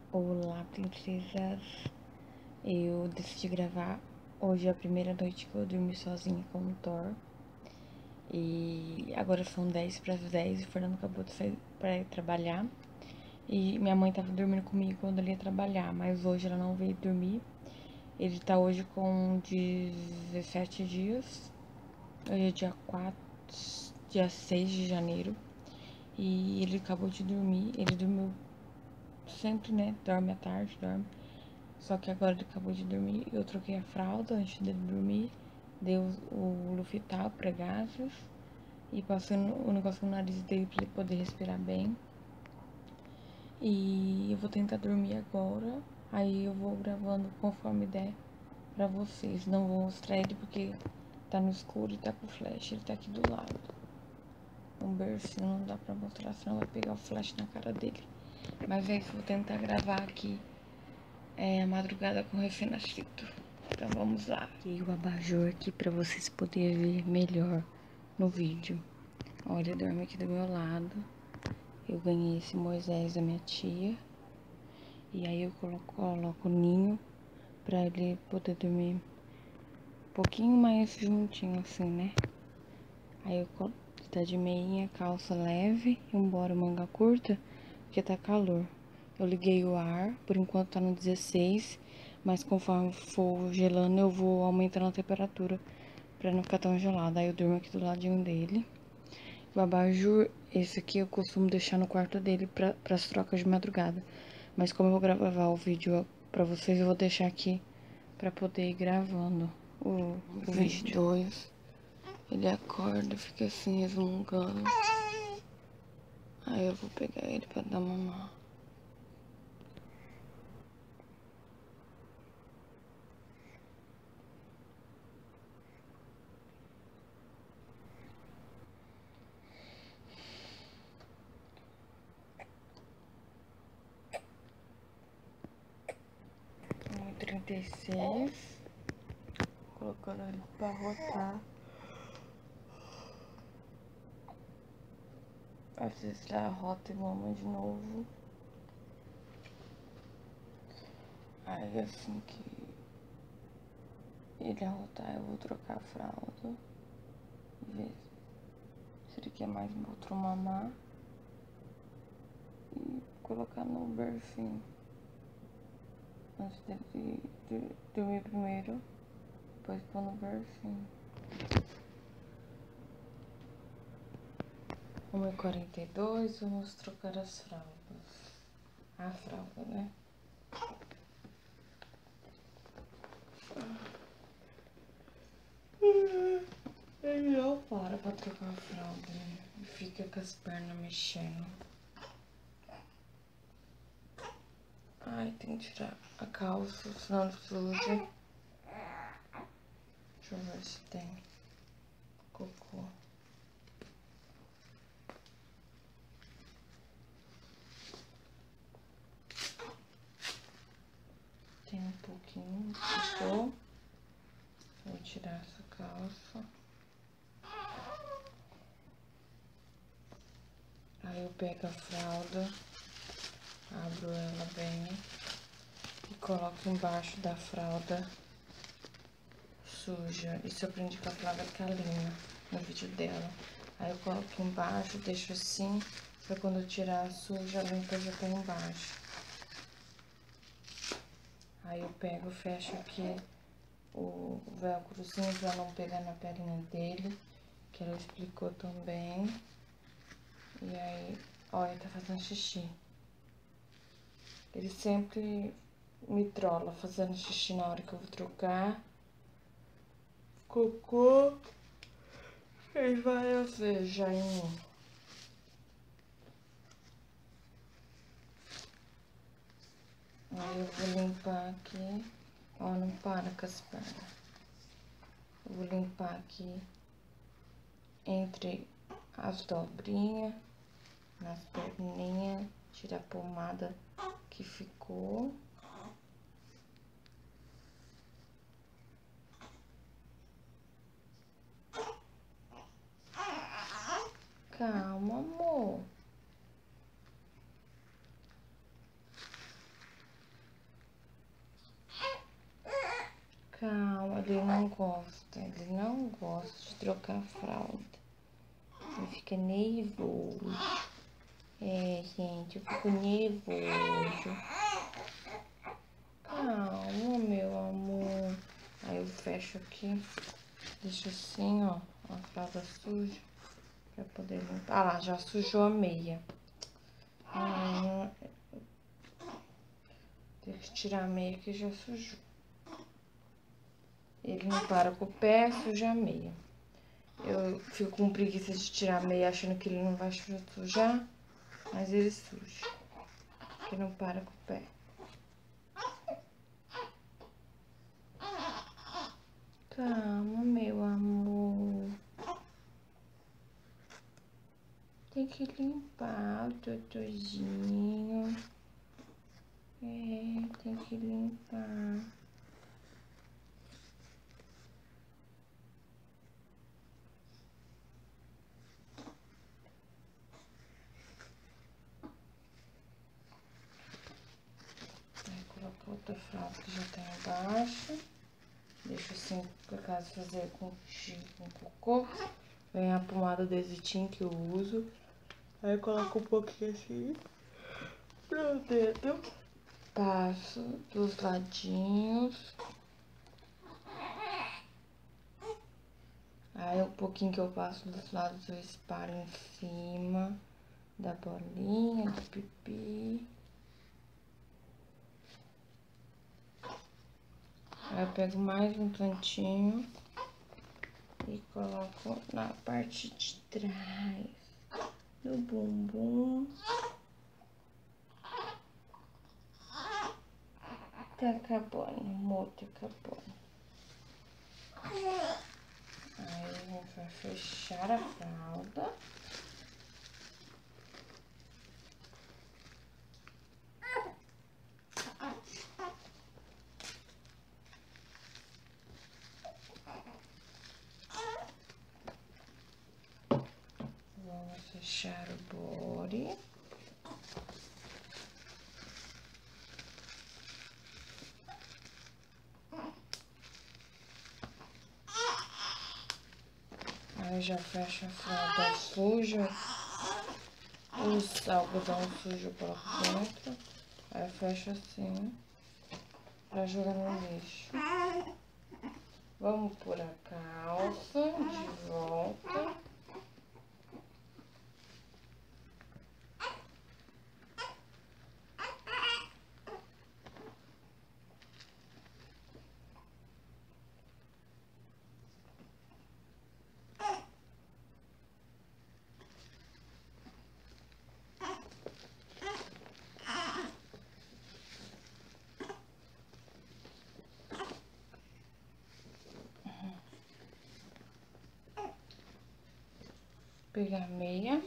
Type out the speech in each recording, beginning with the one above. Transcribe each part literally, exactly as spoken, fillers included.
Olá, princesas! Eu decidi gravar hoje a primeira noite que eu dormi sozinha com o Thor. E agora são dez para as dez e o Fernando acabou de sair para ir trabalhar. E minha mãe tava dormindo comigo quando ele ia trabalhar, mas hoje ela não veio dormir. Ele tá hoje com dezessete dias. Hoje é dia quatro, dia seis de janeiro. E ele acabou de dormir. Ele dormiu sempre, né? Dorme à tarde, dorme. Só que agora ele acabou de dormir. Eu troquei a fralda antes dele dormir. Dei o Lufital pra gases. E passei o negócio no nariz dele pra ele poder respirar bem. E eu vou tentar dormir agora. Aí eu vou gravando conforme der pra vocês. Não vou mostrar ele porque tá no escuro e tá com flash. Ele tá aqui do lado. Um bercinho não dá pra mostrar, senão vai pegar o flash na cara dele. Mas é isso, vou tentar gravar aqui é, a madrugada com o recém-nascido. Então vamos lá. E o abajur aqui pra vocês poderem ver melhor no vídeo. Olha, dorme aqui do meu lado. Eu ganhei esse Moisés da minha tia. E aí eu coloco, coloco o ninho pra ele poder dormir um pouquinho mais juntinho assim, né? Aí eu coloco, tá de meinha, calça leve e um bora manga curta, porque tá calor. Eu liguei o ar, por enquanto tá no dezesseis, mas conforme for gelando eu vou aumentando a temperatura pra não ficar tão gelado. Aí eu durmo aqui do ladinho dele. O abajur, esse aqui eu costumo deixar no quarto dele pra, pras trocas de madrugada. Mas como eu vou gravar o vídeo pra vocês, eu vou deixar aqui pra poder ir gravando o, o vídeo. dois. Ele acorda, fica assim, resmungando. Aí eu vou pegar ele pra dar mamar. um e trinta e seis. Colocando ele pra rotar. Às vezes ela rota e mama de novo. Aí assim que ele arrotar, eu vou trocar a fralda. Ver se ele quer mais outro mamar. E colocar no bercinho. Antes dele de, de dormir primeiro. Depois pôr no bercinho. uma e quarenta e dois, vamos trocar as fraldas. A fralda, né? Ele não para pra trocar a fralda, né? E fica com as pernas mexendo. Ai, tem que tirar a calça, senão suja. Deixa eu ver se tem cocô. Tem um pouquinho de cocô. Vou tirar essa calça. Aí eu pego a fralda, abro ela bem e coloco embaixo da fralda suja. Isso eu aprendi com a Flávia Kalina no vídeo dela. Aí eu coloco embaixo, deixo assim, pra quando eu tirar a suja, a limpa já tá embaixo. Aí eu pego, fecho aqui o velcrozinho pra não pegar na pelinha dele, que ela explicou também. E aí, olha, tá fazendo xixi. Ele sempre me trola fazendo xixi na hora que eu vou trocar. Cocô. Fez várias vezes já em mim. Aí eu vou limpar aqui. Ó, não para com as pernas. Eu vou limpar aqui entre as dobrinhas, nas perninhas, tirar a pomada que ficou. Calma, amor. ele não gosta, ele não gosta de trocar a fralda. Ele fica nervoso. É, gente, eu fico nervoso. Calma, meu amor. Aí eu fecho aqui, deixo assim, ó, a fralda suja, pra poder limpar. Ah lá, já sujou a meia. Ah, tem que tirar a meia que já sujou. Ele não para com o pé, suja a meia. Eu fico com preguiça de tirar a meia achando que ele não vai sujar, mas ele suja. Porque não para com o pé. Calma, meu amor. Tem que limpar o totozinho. É, tem que limpar. Aí coloco outra fralda que já tá embaixo. Deixo assim, por acaso, fazer com xixi, com cocô. Vem a pomada Desitin que eu uso. Aí eu coloco um pouquinho assim pro dedo. Passo dos ladinhos. Aí um pouquinho que eu passo dos lados eu espalho em cima da bolinha de pipi. Aí eu pego mais um cantinho e coloco na parte de trás do bumbum. Tá acabando, amor, tá acabando. Aí a gente vai fechar a fralda. Vamos fechar o body. Aí já fecha a fralda suja. O algodão sujo eu coloco dentro. Aí fecha assim pra jogar no lixo. Vamos pôr a calça de volta. Pegar a meia.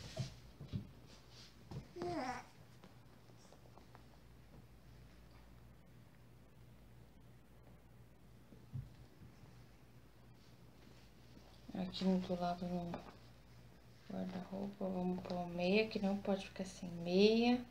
Aqui no lado no guarda-roupa, vamos pôr meia, que não pode ficar sem meia.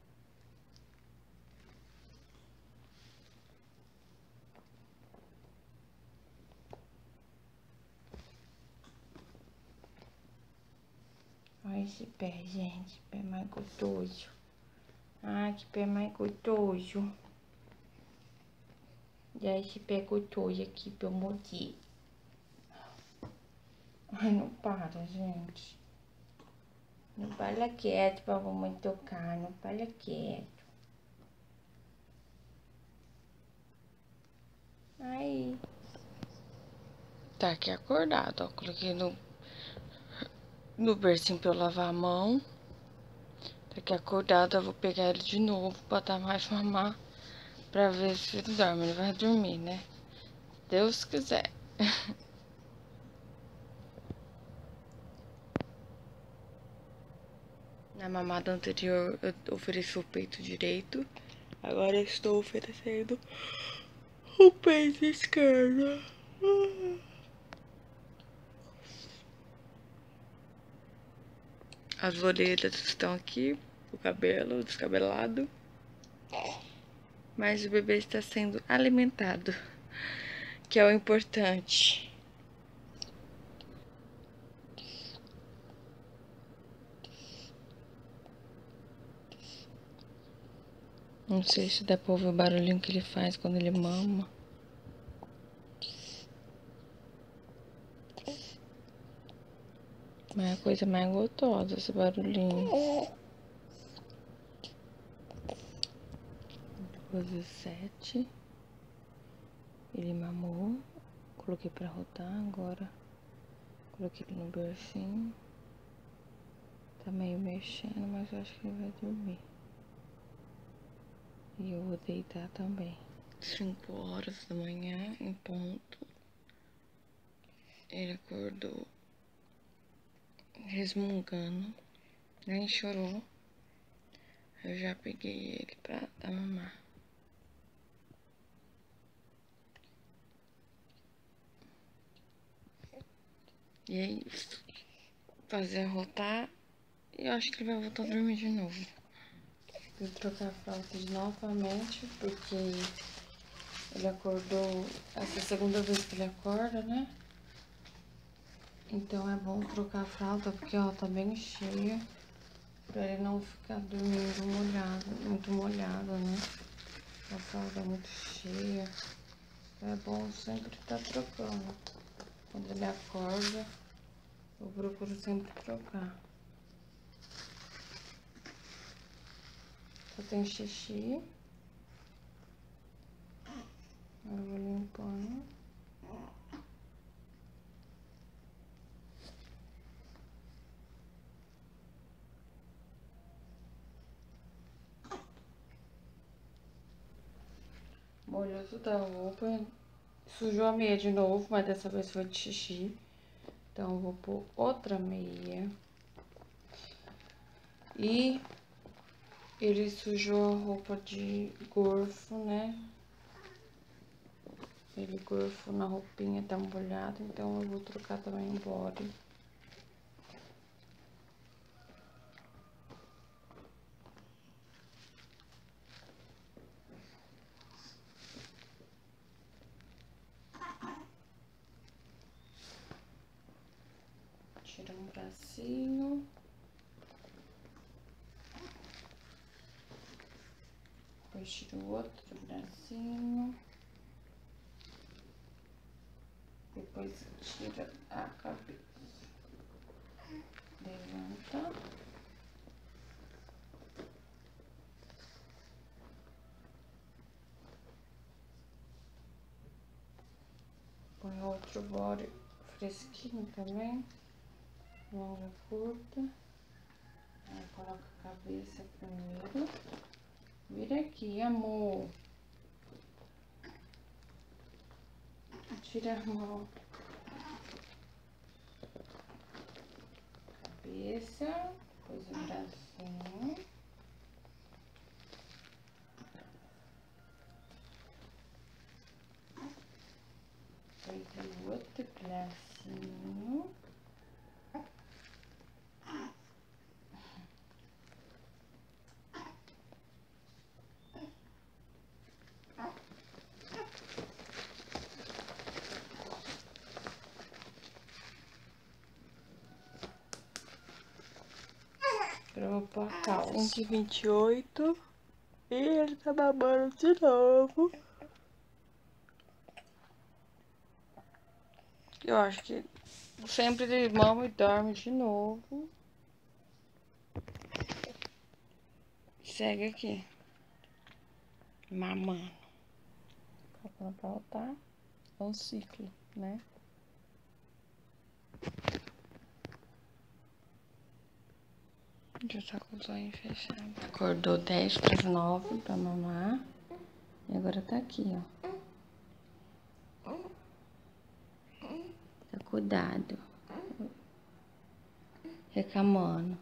Olha esse pé, gente, pé mais gostoso. Ai, que pé mais gostoso. E aí esse pé gostoso aqui pra eu morder. Ai, não para, gente. Não para quieto pra mamãe tocar, não para quieto. Aí. Tá aqui acordado, ó. Coloquei no, no bercinho pra eu lavar a mão. Tá aqui acordado, eu vou pegar ele de novo, botar mais mamar. Pra ver se ele dorme. Ele vai dormir, né? Deus quiser. Na mamada anterior eu ofereci o peito direito. Agora eu estou oferecendo o peito esquerdo. As orelhas estão aqui, o cabelo descabelado. Mas o bebê está sendo alimentado. que é o importante. Não sei se dá pra ouvir o barulhinho que ele faz quando ele mama. Mas é a coisa mais gostosa esse barulhinho. Depois dos sete, ele mamou. Coloquei pra rodar agora. Coloquei ele no bercinho. Tá meio mexendo, mas eu acho que ele vai dormir. E eu vou deitar também. cinco horas da manhã, em ponto. Ele acordou resmungando. Nem chorou. Eu já peguei ele pra dar mamar. E é isso. Fazer rotar. E eu acho que ele vai voltar a dormir de novo. Vou trocar a fralda de novamente, porque ele acordou, essa é a segunda vez que ele acorda, né? Então é bom trocar a fralda, porque ó, tá bem cheia, pra ele não ficar dormindo molhado, muito molhado, né? A fralda é muito cheia, então é bom sempre estar trocando. Quando ele acorda, eu procuro sempre trocar. Só tem xixi. Eu vou limpando. Molhou toda a roupa. Sujou a meia de novo, mas dessa vez foi de xixi. Então eu vou pôr outra meia. E ele sujou a roupa de gorfo, né? Ele gorfo na roupinha, tá molhado, então eu vou trocar também o body. Tira um bracinho. Depois tira o outro bracinho. Depois tira a cabeça. Levanta. Põe outro body fresquinho também. Longa, curta. Aí coloca a cabeça primeiro. Vira aqui, amor. Tira a mão. Cabeça. Depois o bracinho. Depois o outro bracinho. Eu vou pôr a calça. cento e vinte e oito. E ele tá babando de novo. Eu acho que sempre ele mama e dorme de novo. Segue aqui. Mamando. Pra voltar. É um ciclo, né? Já tá com os olhos fechados. Acordou dez para as nove pra mamar. E agora tá aqui, ó. Tá cuidado. Recamando.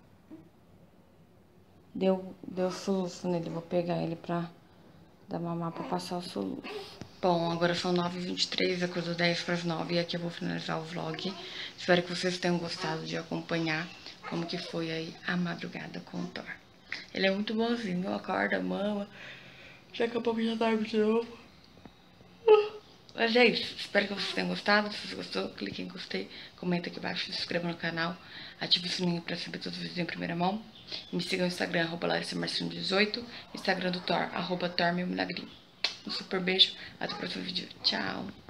Deu, deu soluço nele. Vou pegar ele pra dar mamar pra passar o soluço. Bom, agora são nove e vinte e três, acordou dez para as nove e aqui eu vou finalizar o vlog. Espero que vocês tenham gostado de acompanhar como que foi aí a madrugada com o Thor. Ele é muito bonzinho, acorda, mama. Daqui a pouco já dorme de novo. Mas é isso, espero que vocês tenham gostado. Se você gostou, clique em gostei, comenta aqui embaixo, se inscreva no canal, ative o sininho pra saber todos os vídeos em primeira mão. Me siga no Instagram, arroba Larissa Marcinho dezoito, Instagram do Thor, arroba Thor meu milagrinho. Um super beijo, até o próximo vídeo. Tchau!